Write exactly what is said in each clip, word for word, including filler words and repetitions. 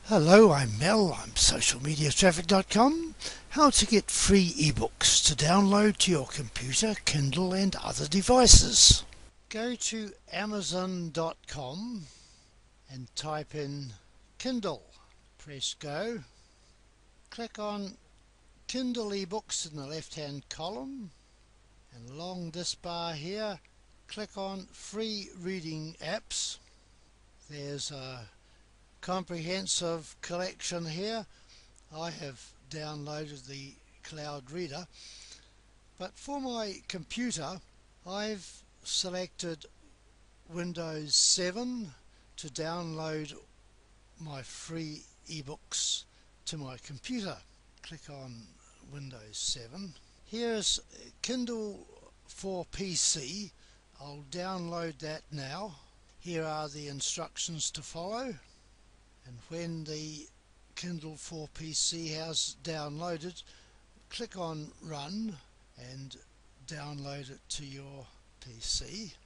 Hello, I'm Mel, I'm social media traffic dot com. How to get free ebooks to download to your computer, Kindle and other devices. Go to amazon dot com and type in Kindle. Press go. Click on Kindle ebooks in the left hand column, and along this bar here click on free reading apps. There's a comprehensive collection here. I have downloaded the cloud reader, but for my computer I've selected Windows seven to download my free ebooks to my computer. Click on Windows seven. Here's Kindle for P C. I'll download that now. Here are the instructions to follow. And when the Kindle for P C has downloaded, click on Run and download it to your P C.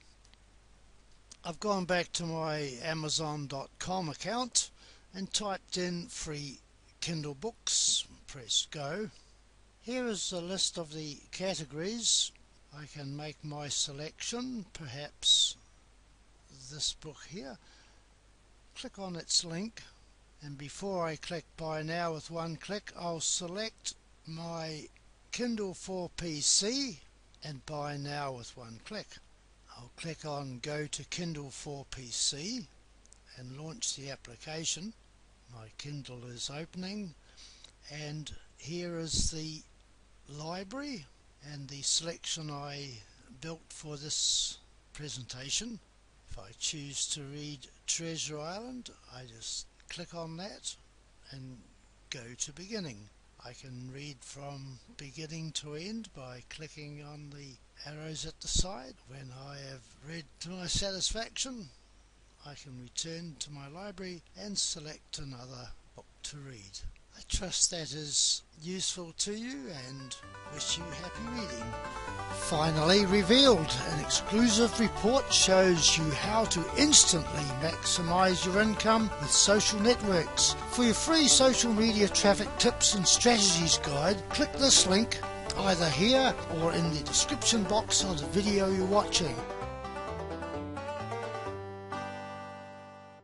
I've gone back to my amazon dot com account and typed in free Kindle books. Press go. Here is a list of the categories. I can make my selection, perhaps this book here. Click on its link, and before I click buy now with one click, I'll select my Kindle for P C and buy now with one click. I'll click on go to Kindle for P C and launch the application. My Kindle is opening, and here is the library and the selection I built for this presentation. If I choose to read Treasure Island, I just click on that and go to beginning. I can read from beginning to end by clicking on the arrows at the side. When I have read to my satisfaction, I can return to my library and select another book to read. I trust that is useful to you and wish you happy reading. Finally revealed, an exclusive report shows you how to instantly maximize your income with social networks. For your free social media traffic tips and strategies guide, click this link either here or in the description box of the video you're watching.